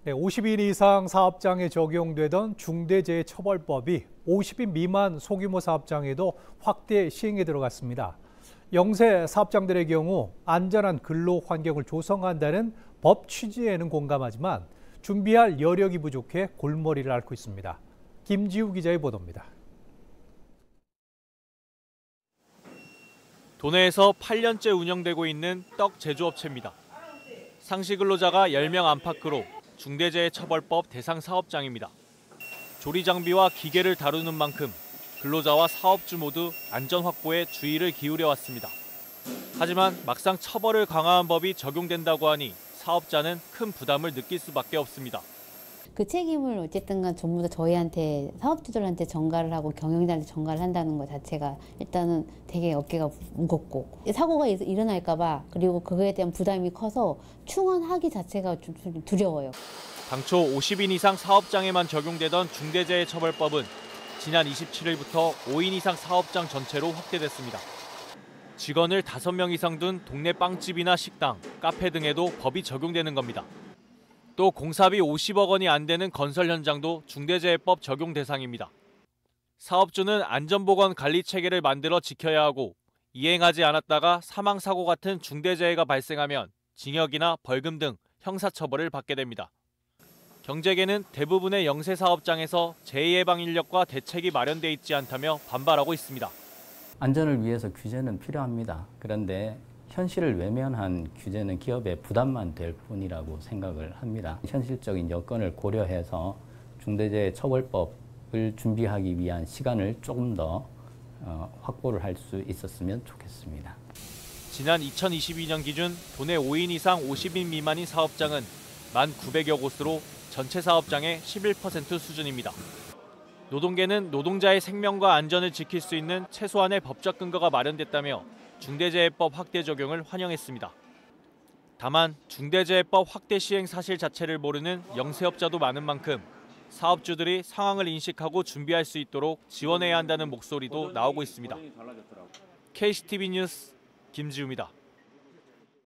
네, 50인 이상 사업장에 적용되던 중대재해처벌법이 50인 미만 소규모 사업장에도 확대 시행에 들어갔습니다. 영세 사업장들의 경우 안전한 근로 환경을 조성한다는 법 취지에는 공감하지만 준비할 여력이 부족해 골머리를 앓고 있습니다. 김지우 기자의 보도입니다. 도내에서 8년째 운영되고 있는 떡 제조업체입니다. 상시 근로자가 10명 안팎으로 중대재해처벌법 대상 사업장입니다. 조리 장비와 기계를 다루는 만큼 근로자와 사업주 모두 안전 확보에 주의를 기울여 왔습니다. 하지만 막상 처벌을 강화한 법이 적용된다고 하니 사업자는 큰 부담을 느낄 수밖에 없습니다. 그 책임을 어쨌든 간 전부 다 저희한테 사업주들한테 전가를 하고 경영자한테 전가를 한다는 것 자체가 일단은 되게 어깨가 무겁고 사고가 일어날까 봐 그리고 그거에 대한 부담이 커서 충원하기 자체가 좀 두려워요. 당초 50인 이상 사업장에만 적용되던 중대재해처벌법은 지난 27일부터 5인 이상 사업장 전체로 확대됐습니다. 직원을 5명 이상 둔 동네 빵집이나 식당, 카페 등에도 법이 적용되는 겁니다. 또 공사비 50억 원이 안 되는 건설 현장도 중대재해법 적용 대상입니다. 사업주는 안전보건 관리 체계를 만들어 지켜야 하고 이행하지 않았다가 사망사고 같은 중대재해가 발생하면 징역이나 벌금 등 형사처벌을 받게 됩니다. 경제계는 대부분의 영세 사업장에서 재해 예방 인력과 대책이 마련돼 있지 않다며 반발하고 있습니다. 안전을 위해서 규제는 필요합니다. 그런데 현실을 외면한 규제는 기업의 부담만 될 뿐이라고 생각을 합니다. 현실적인 여건을 고려해서 중대재해처벌법을 준비하기 위한 시간을 조금 더 확보를 할 수 있었으면 좋겠습니다. 지난 2022년 기준 도내 5인 이상 50인 미만인 사업장은 1,900여 곳으로 전체 사업장의 11% 수준입니다. 노동계는 노동자의 생명과 안전을 지킬 수 있는 최소한의 법적 근거가 마련됐다며 중대재해법 확대 적용을 환영했습니다. 다만 중대재해법 확대 시행 사실 자체를 모르는 영세업자도 많은 만큼 사업주들이 상황을 인식하고 준비할 수 있도록 지원해야 한다는 목소리도 나오고 있습니다. KCTV 뉴스 김지우입니다.